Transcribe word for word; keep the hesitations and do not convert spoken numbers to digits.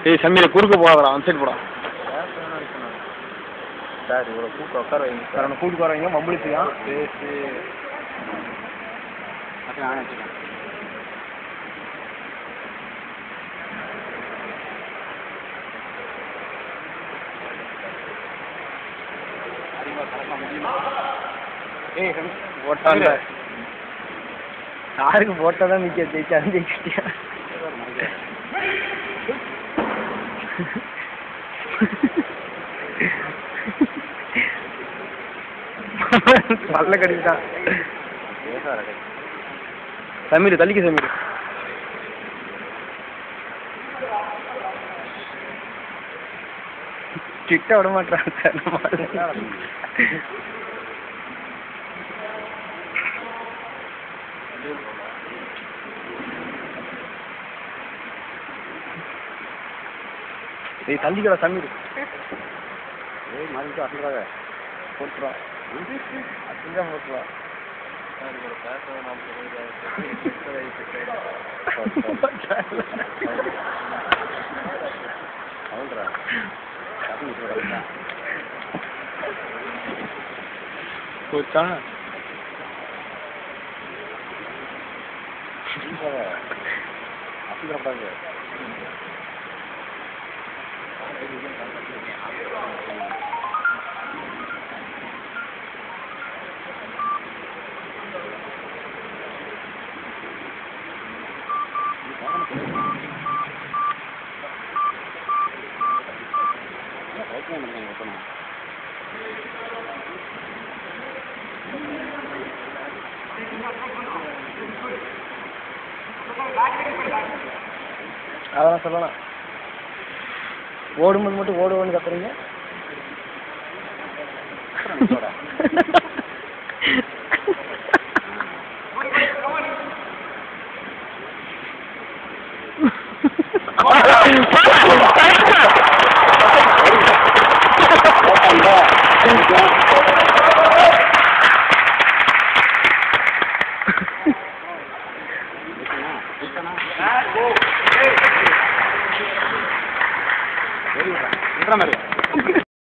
ஏய் சமீர குறுக்க போகாதடா அந்த சைடு போடா சார் இவ்வளோ கூப்பிட்டு உட்கார வைங்க சார் அவனை கூப்பிட்டு வர வைங்க மம்பளிச்சியா பேசி நானே வச்சுக்கேன் ஏய் போட்டான்ல யாருக்கு போட்டால் தான் நிற்க ஜெயிச்சா ஜெயிச்சிட்டியா நல்ல கடிதான் சமீர் தள்ளிக்க சமீர் கிட்ட விட மாட்டான் சார் ஏய் தள்ளிக்கடா சமீர் ஏய் மறுபடியும் அசங்காத போட்டுறா அசங்காம போட்டுறா போச்சா அசங்கப்படாது அதெல்லாம் சொல்லலாம் ஓடும்போது மட்டும் ஓடுவோன்னு கத்துறீங்க மாதிரி